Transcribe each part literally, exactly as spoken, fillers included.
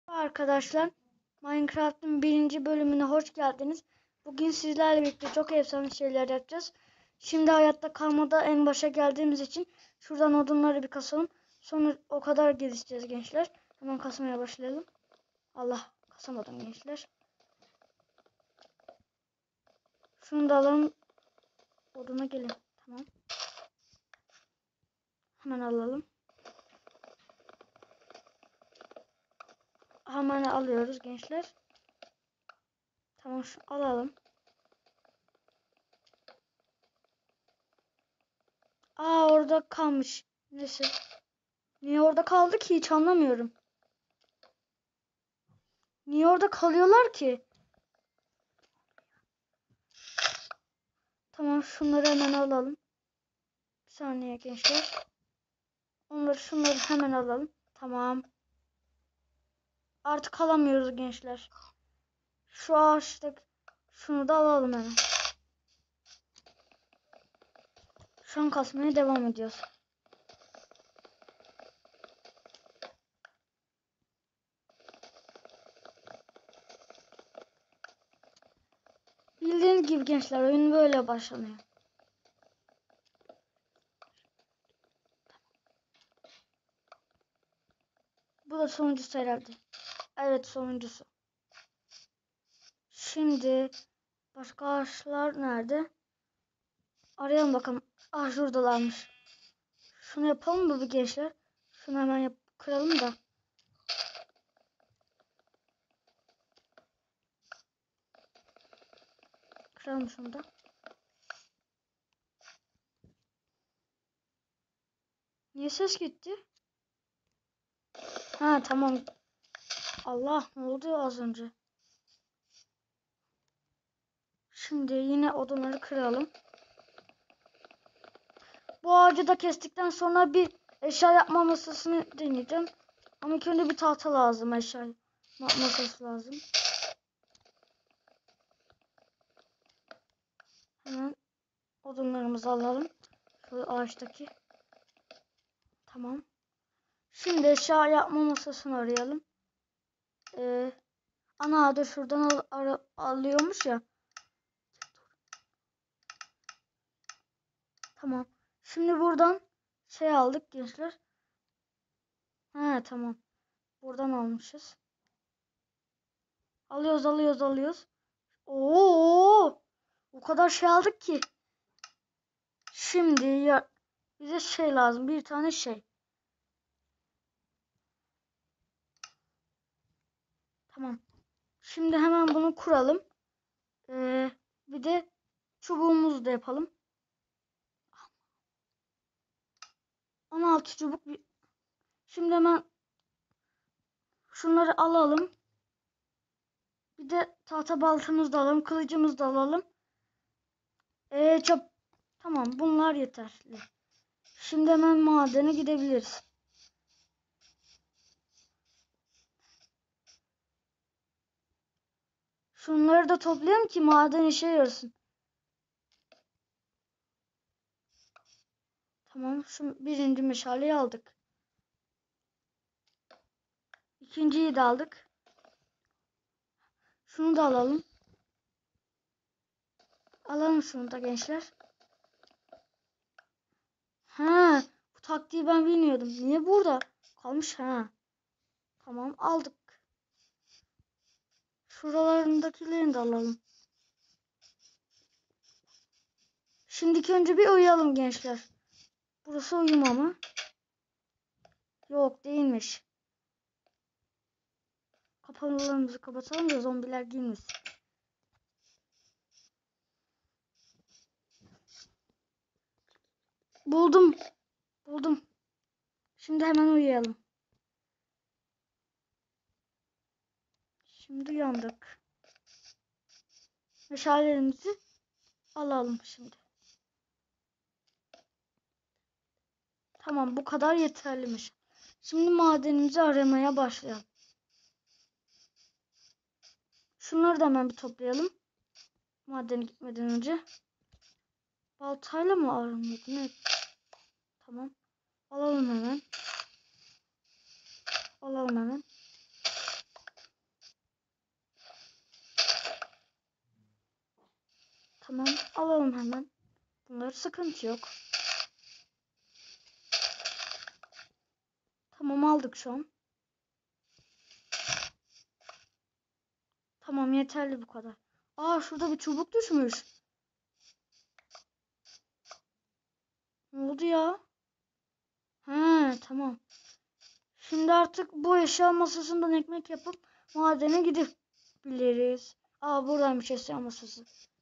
Arkadaşlar, Minecraft'ın birinci bölümüne hoş geldiniz. Bugün sizlerle birlikte çok efsane şeyler yapacağız. Şimdi hayatta kalmada en başa geldiğimiz için şuradan odunları bir kasalım. Sonra o kadar gelişeceğiz gençler. Hemen kasmaya başlayalım. Allah, kasamadım gençler. Şunu da alalım. Oduna gelin. Tamam. Hemen alalım. Hemen alıyoruz gençler. Tamam, şu alalım. Aa, orada kalmış. Neyse. Niye orada kaldı ki hiç anlamıyorum. Niye orada kalıyorlar ki? Tamam, şunları hemen alalım. Bir saniye gençler. Onları şunları hemen alalım. Tamam. Artık alamıyoruz gençler. Şu ağaçta şunu da alalım hemen. Şu an kasmaya devam ediyoruz. Bildiğiniz gibi gençler, oyun böyle başlanıyor. Bu da sonuncusu herhalde. Evet, sonuncusu. Şimdi başka ağaçlar nerede? Arayalım bakalım. Ah, şuradalarmış. Şunu yapalım mı bu gençler? Şunu hemen yap kıralım da. Kıralım şunu da. Niye ses gitti? Ha, tamam. Allah, ne oldu az önce? Şimdi yine odunları kıralım. Bu ağacı da kestikten sonra bir eşya yapma masasını deneyeceğim. Ama ilk önce bir tahta lazım, eşya masası lazım. Hemen odunlarımızı alalım. Şu ağaçtaki. Tamam. Şimdi eşya yapma masasını arayalım. Ee, ana da şuradan al, al, alıyormuş ya. Tamam. Şimdi buradan şey aldık gençler. Ha, tamam. Buradan almışız. Alıyoruz, alıyoruz, alıyoruz. Oo! O kadar şey aldık ki. Şimdi ya bize şey lazım. Bir tane şey. Tamam. Şimdi hemen bunu kuralım. Ee, bir de çubuğumuzu da yapalım. on altı çubuk. Bir... Şimdi hemen şunları alalım. Bir de tahta baltamızı da alalım. Kılıcımızı da alalım. Ee, çöp. Tamam, bunlar yeterli. Şimdi hemen madene gidebiliriz. Şunları da toplayalım ki maden işe yarasın. Tamam, şu birinci meşaleyi aldık. İkinciyi de aldık. Şunu da alalım. Alalım şunu da gençler. Ha, bu taktiği ben bilmiyordum. Niye burada kalmış ha? Tamam, aldık. Şuralarındakilerini de alalım. Şimdiki önce bir uyuyalım gençler. Burası uyuma mı? Yok, değilmiş. Kapılarımızı kapatalım da zombiler girmesin. Buldum. Buldum. Şimdi hemen uyuyalım. Şimdi uyandık. Meşalelerimizi alalım şimdi. Tamam, bu kadar yeterlimiş. Şimdi madenimizi aramaya başlayalım. Şunları da hemen bir toplayalım. Madene gitmeden önce. Baltayla mı aranıyordu? Ne? Tamam. Alalım hemen. Alalım hemen. alalım hemen. Bunlar sıkıntı yok. Tamam, aldık şu an. Tamam, yeterli bu kadar. Aa, şurada bir çubuk düşmüş. Ne oldu ya? He, tamam. Şimdi artık bu eşya masasından ekmek yapıp madene gidebiliriz. Aa, buradaymış eşya masası.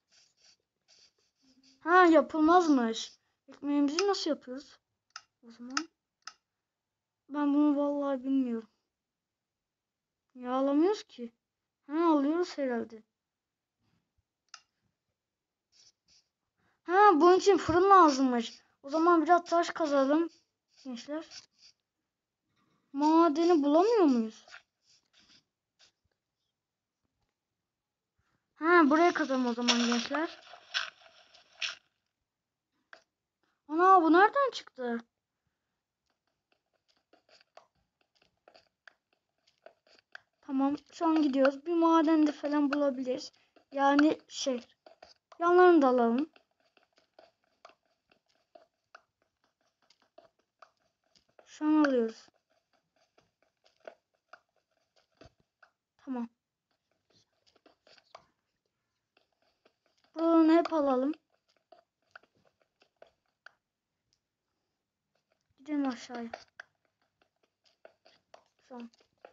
Ha, yapılmazmış. Ekmeğimizi nasıl yapıyoruz? O zaman ben bunu vallahi bilmiyorum. Ya alamıyoruz ki. Ha, alıyoruz herhalde. Ha, bunun için fırın lazımmış. O zaman biraz taş kazalım gençler. Madeni bulamıyor muyuz? Ha, buraya kazalım o zaman gençler. Ana, bu nereden çıktı? Tamam, şu an gidiyoruz. Bir madende falan bulabiliriz. Yani şey, yanlarını da alalım. Şu an alıyoruz. Tamam. Buralarını hep alalım. Gidelim aşağıya. Şu an.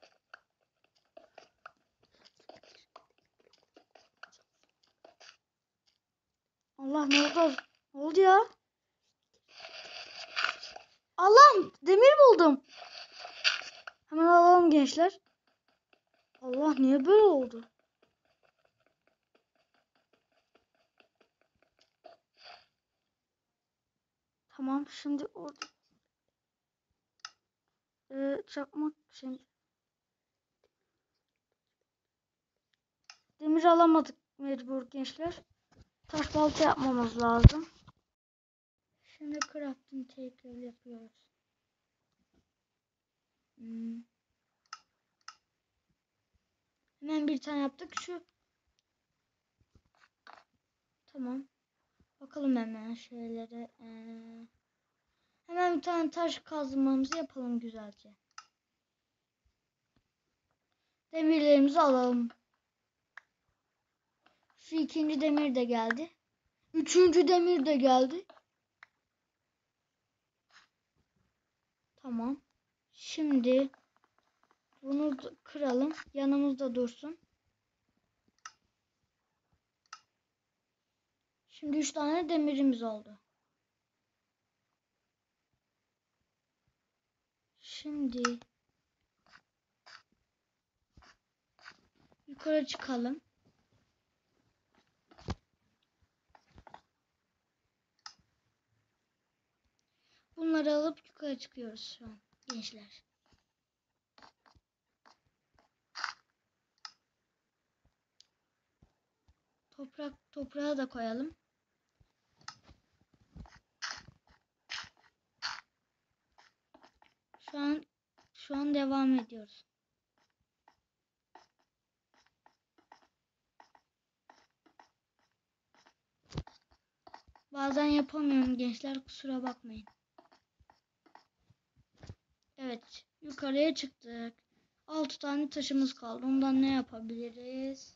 Allah, ne oldu? Ne oldu ya? Allah'ım, demir buldum. Hemen alalım gençler. Allah, niye böyle oldu? Tamam, şimdi orada ee, çakmak şimdi. Demir alamadık mecbur gençler. Taş balta yapmamız lazım. Şimdi crafting tekrar yapıyoruz. Hmm. Hemen bir tane yaptık. Şu. Tamam. Bakalım hemen şeylere. Ee, hemen bir tane taş kazmamızı yapalım güzelce. Demirlerimizi alalım. Şu ikinci demir de geldi. Üçüncü demir de geldi. Tamam. Şimdi bunu kıralım. Yanımızda dursun. Şimdi üç tane demirimiz oldu. Şimdi yukarı çıkalım. Bunları alıp yukarı çıkıyoruz şu an gençler. Toprak toprağa da koyalım. Şu an şu an devam ediyoruz. Bazen yapamıyorum gençler, kusura bakmayın. Evet, yukarıya çıktık. altı tane taşımız kaldı. Ondan ne yapabiliriz?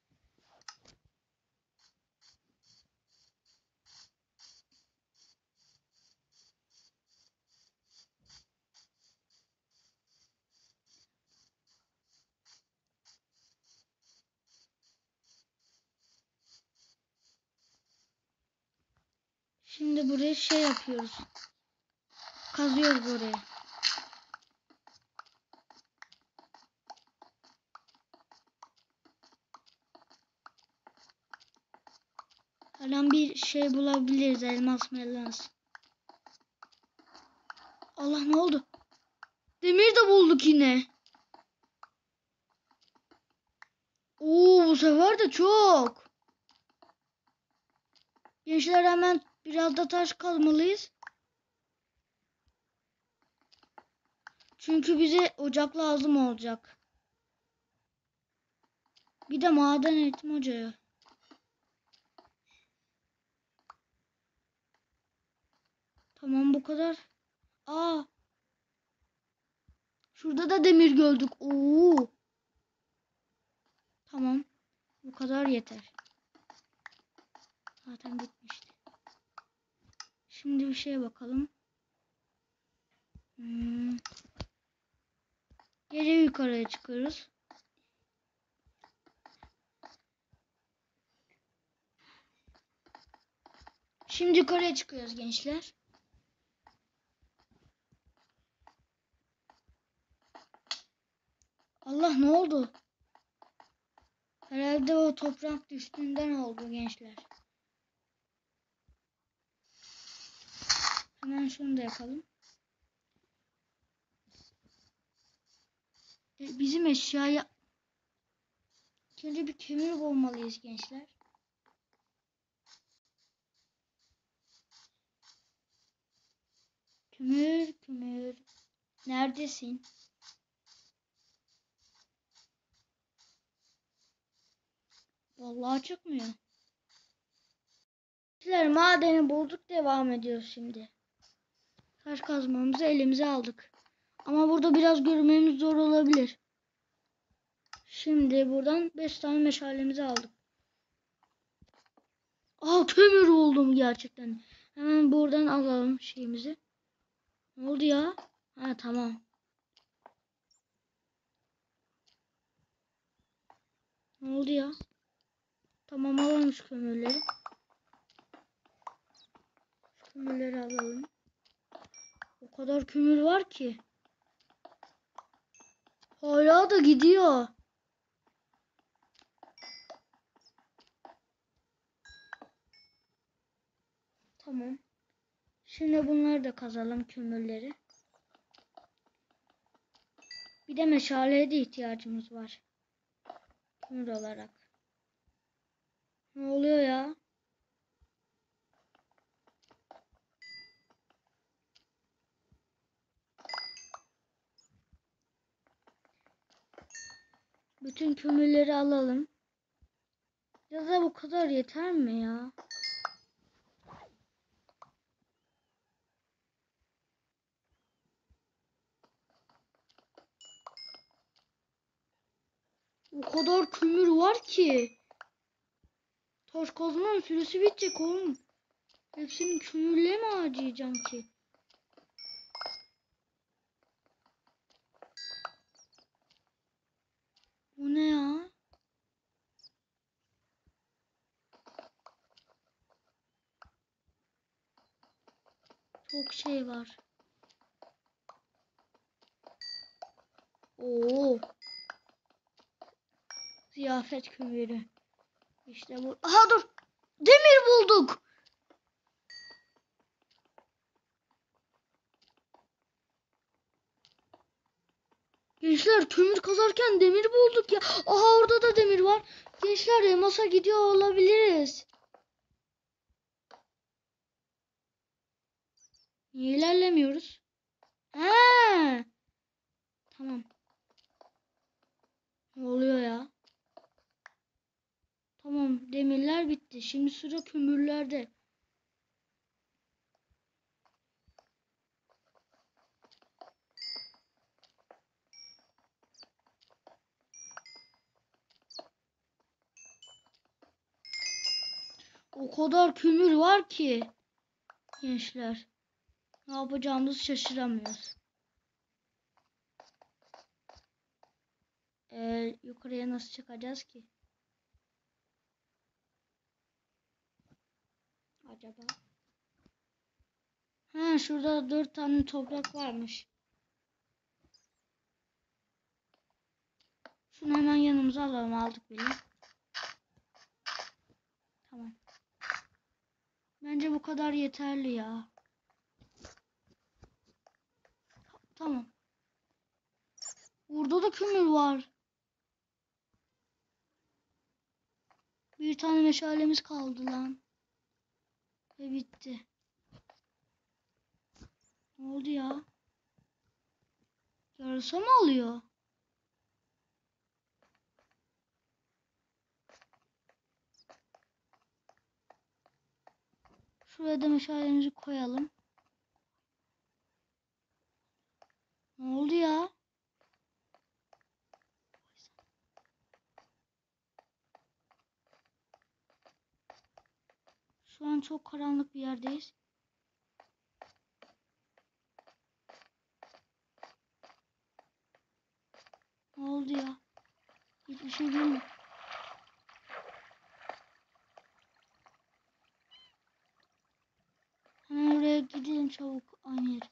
Şimdi buraya şey yapıyoruz. Kazıyoruz oraya. Falan bir şey bulabiliriz. Elmas melans. Allah, ne oldu? Demir de bulduk yine. Oo, bu sefer de çok. Gençler, hemen biraz da taş kazmalıyız. Çünkü bize ocak lazım olacak. Bir de maden eğitim ocağı. Tamam bu kadar. Aa. Şurada da demir gördük. Oo. Tamam. Bu kadar yeter. Zaten bitmişti. Şimdi bir şeye bakalım. Hmm. Gece yukarıya çıkıyoruz. Şimdi yukarıya çıkıyoruz gençler. Allah ne oldu? Herhalde o toprak düştüğünden oldu gençler. Hemen şunu da yapalım. E, bizim eşyaya önce bir kömür bulmalıyız gençler. Kömür, kömür. Neredesin? Vallahi çıkmıyor. Gençler madeni bulduk, devam ediyoruz şimdi. Taş kazmamızı elimize aldık. Ama burada biraz görmemiz zor olabilir. Şimdi buradan beş tane meşalemizi aldık. Aa, kömür buldum gerçekten. Hemen buradan alalım şeyimizi. Ne oldu ya? Ha tamam. Ne oldu ya? Tamam, alalım şu kömürleri. Şu kömürleri alalım. O kadar kömür var ki. Hala da gidiyor. Tamam. Şimdi bunları da kazalım, kömürleri. Bir de meşaleye de ihtiyacımız var. Kömür olarak. Ne oluyor ya? Bütün kömürleri alalım. Ya da bu kadar yeter mi ya? O kadar kömür var ki. Taş kazmanın süresi bitecek oğlum. Hepsini kömürle mi harcayacağım ki? Bu ne ya? Çok şey var. Oo. Ziyafet kömürü. İşte bu. Aha dur. Demir bulduk. Gençler kömür kazarken demir bulduk ya. Aha orada da demir var. Gençler elmasa gidiyor olabiliriz. Niye ilerlemiyoruz? Ha. Tamam. Ne oluyor ya? Tamam, demirler bitti. Şimdi sıra kömürlerde. O kadar kömür var ki gençler. Ne yapacağımızı şaşıramıyoruz. Ee, yukarıya nasıl çıkacağız ki? Acaba? Ha, şurada dört tane toprak varmış. Şunu hemen yanımıza alalım. Aldık bile. Tamam. Bence bu kadar yeterli ya. Tamam. Burada da kömür var. Bir tane meşalemiz kaldı lan. Ve bitti. Ne oldu ya? Yarısı mı oluyor? Şuraya da meşalemizi koyalım. ya? Şu an çok karanlık bir yerdeyiz. Ne oldu ya? Hiçbir şey bilmiyorum. Hemen oraya gidelim çabuk, aynı yere.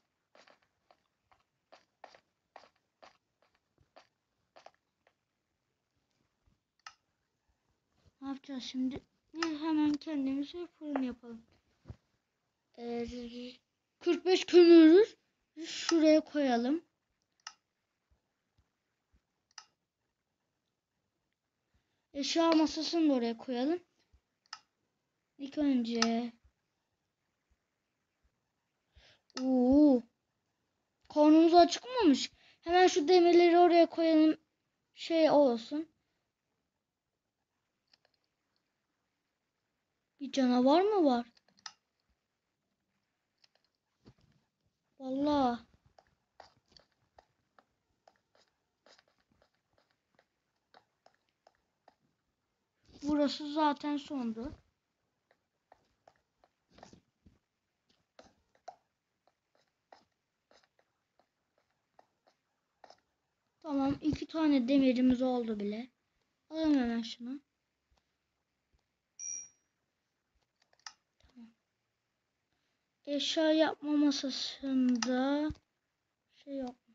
Ne yapacağız şimdi? Bir hemen kendimize fırın yapalım. Ee, kırk beş kömürü şuraya koyalım. Eşya masasını da oraya koyalım. İlk önce Oo. Karnımız acıkmamış. Hemen şu demirleri oraya koyalım. Şey olsun. Bir canavar mı var? Vallahi. Burası zaten sondu. Tamam, iki tane demirimiz oldu bile. Alalım hemen şunu. Tamam. Eşya yapma masasında şey yokmuş.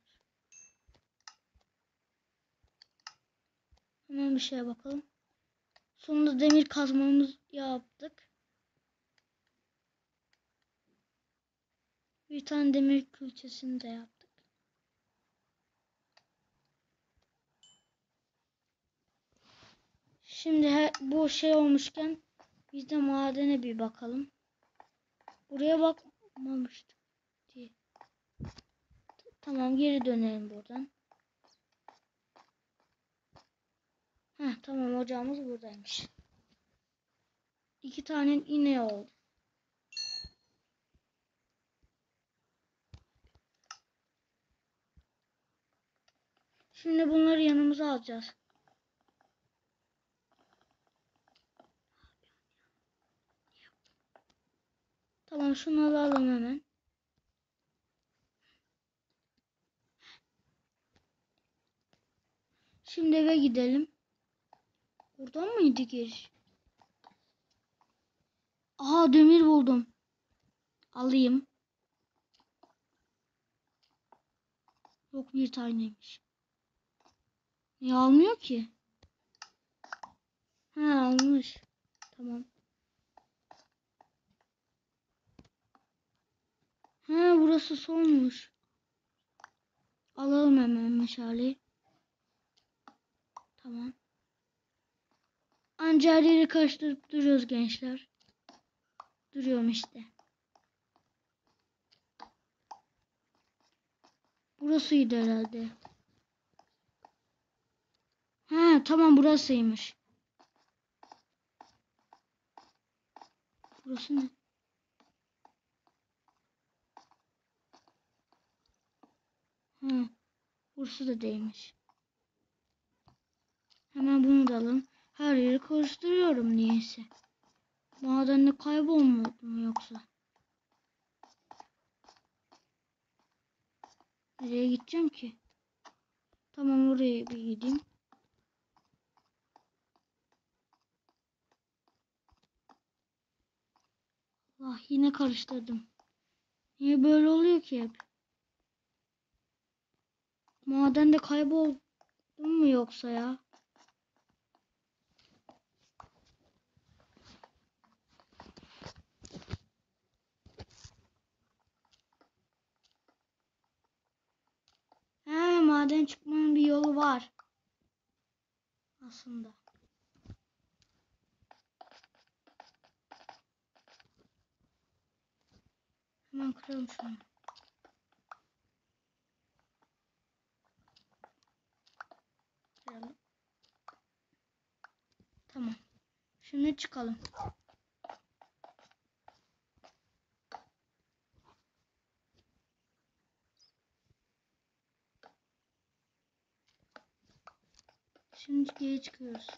Hemen bir şeye bakalım. Sonunda demir kazmamızı yaptık. Bir tane demir külçesini de yaptık. Şimdi her, bu şey olmuşken biz de madene bir bakalım. Buraya bakmamıştık diye. Tamam, geri dönelim buradan. Heh, tamam, ocağımız buradaymış. İki tane iğne oldu. Şimdi bunları yanımıza alacağız. Tamam, şunları alalım hemen. Şimdi eve gidelim. Buradan mıydı giriş? Aha, demir buldum. Alayım. Yok, bir taneymiş. Niye almıyor ki? Ha, almış. Tamam. Ha, burası sonmuş. Alalım hemen meşaleyi. Tamam. Anca her yeri karıştırıp duruyoruz gençler. Duruyorum işte. Burasıydı herhalde. Ha, tamam, burasıymış. Burası ne? Ha, burası da değilmiş. Hemen bunu da alalım. Her yeri karıştırıyorum niyeyse. Madende kaybolmadım yoksa? Nereye gideceğim ki? Tamam, oraya bir gideyim. Allah, yine karıştırdım. Niye böyle oluyor ki hep? Madende kayboldum mu yoksa ya? He, maden çıkmanın bir yolu var. Aslında. Hemen kıralım şunu. Kıralım. Tamam. Şimdi çıkalım. Şimdi geri çıkıyoruz.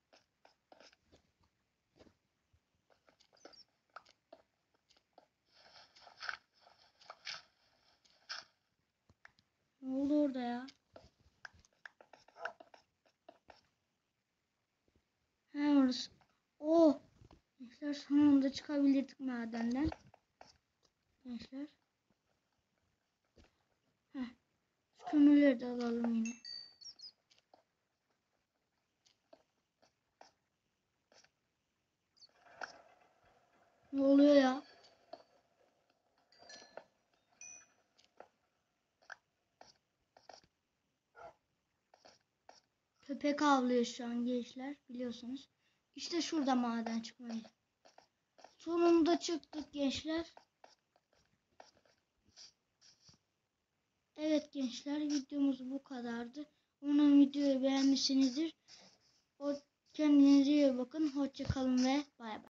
Ne oldu orada ya? He orası. Oh! Gençler sonunda çıkabildik madenden. Gençler. Heh. Şu kömürleri de alalım yine. Ne oluyor ya? Köpek avlıyor şu an gençler, biliyorsunuz. İşte şurada maden çıkmayı. Sonunda çıktık gençler. Evet gençler, videomuz bu kadardı. Umarım videoyu beğenmişsinizdir. O kendinize iyi bakın. Hoşça kalın ve bay bay.